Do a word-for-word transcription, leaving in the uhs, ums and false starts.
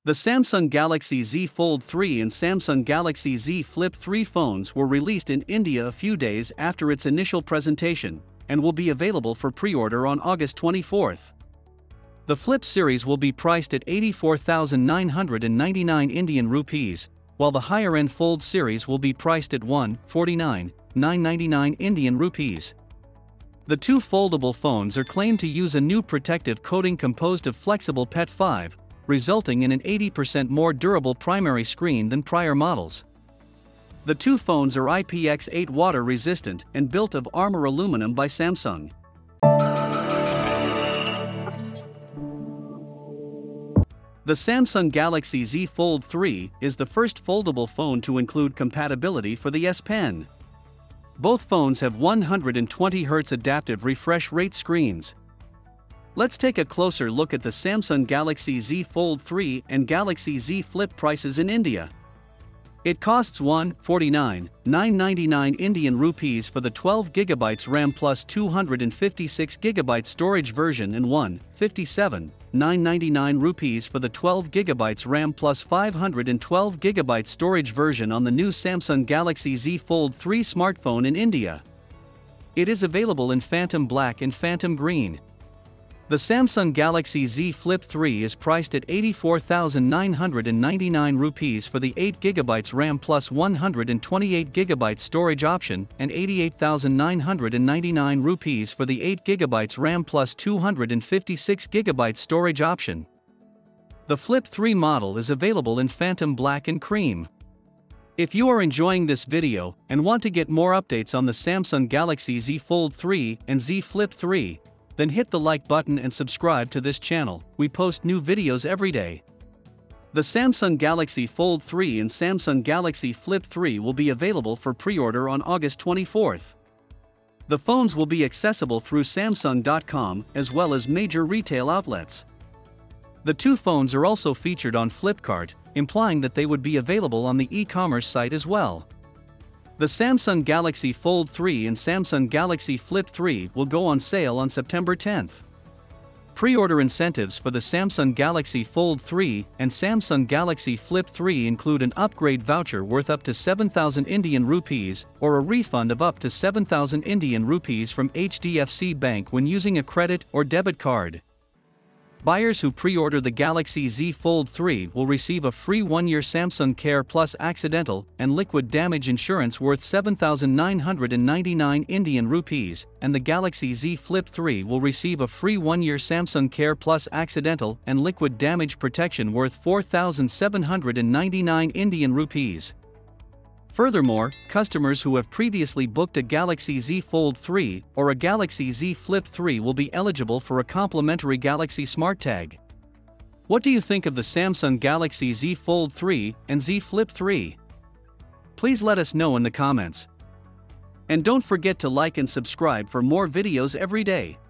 The Samsung Galaxy Z Fold three and Samsung Galaxy Z Flip three phones were released in India a few days after its initial presentation, and will be available for pre-order on August twenty-fourth. The Flip series will be priced at eighty-four thousand nine hundred ninety-nine Indian rupees, while the higher-end Fold series will be priced at one lakh forty-nine thousand nine hundred ninety-nine Indian rupees. The two foldable phones are claimed to use a new protective coating composed of flexible P E T five, resulting in an eighty percent more durable primary screen than prior models. The two phones are I P X eight water resistant and built of Armor aluminum by Samsung. The Samsung Galaxy Z Fold three is the first foldable phone to include compatibility for the S Pen. Both phones have one hundred twenty hertz adaptive refresh rate screens. Let's take a closer look at the Samsung Galaxy Z Fold three and Galaxy Z Flip prices in India. It costs one lakh forty-nine thousand nine hundred ninety-nine Indian rupees for the twelve gigabyte RAM plus two hundred fifty-six gigabyte storage version and one lakh fifty-seven thousand nine hundred ninety-nine rupees for the twelve gigabyte RAM plus five hundred twelve gigabyte storage version on the new Samsung Galaxy Z Fold three smartphone in India. It is available in Phantom Black and Phantom Green. The Samsung Galaxy Z Flip three is priced at eighty-four thousand nine hundred ninety-nine rupees for the eight gigabyte RAM plus one hundred twenty-eight gigabyte storage option and eighty-eight thousand nine hundred ninety-nine rupees for the eight gigabyte RAM plus two hundred fifty-six gigabyte storage option. The Flip three model is available in Phantom Black and Cream. If you are enjoying this video and want to get more updates on the Samsung Galaxy Z Fold three and Z Flip three, then hit the like button and subscribe to this channel. We post new videos every day. The Samsung Galaxy Fold three and Samsung Galaxy Flip three will be available for pre-order on August twenty-fourth. The phones will be accessible through Samsung dot com as well as major retail outlets. The two phones are also featured on Flipkart, implying that they would be available on the e-commerce site as well. The Samsung Galaxy Fold three and Samsung Galaxy Flip three will go on sale on September tenth. Pre-order incentives for the Samsung Galaxy Fold three and Samsung Galaxy Flip three include an upgrade voucher worth up to seven thousand Indian rupees or a refund of up to seven thousand Indian rupees from H D F C Bank when using a credit or debit card. Buyers who pre-order the Galaxy Z Fold three will receive a free one-year Samsung Care Plus accidental and liquid damage insurance worth seven thousand nine hundred ninety-nine Indian rupees, and the Galaxy Z Flip three will receive a free one-year Samsung Care Plus accidental and liquid damage protection worth four thousand seven hundred ninety-nine Indian rupees. Furthermore, customers who have previously booked a Galaxy Z Fold three or a Galaxy Z Flip three will be eligible for a complimentary Galaxy Smart Tag. What do you think of the Samsung Galaxy Z Fold three and Z Flip three? Please let us know in the comments. And don't forget to like and subscribe for more videos every day.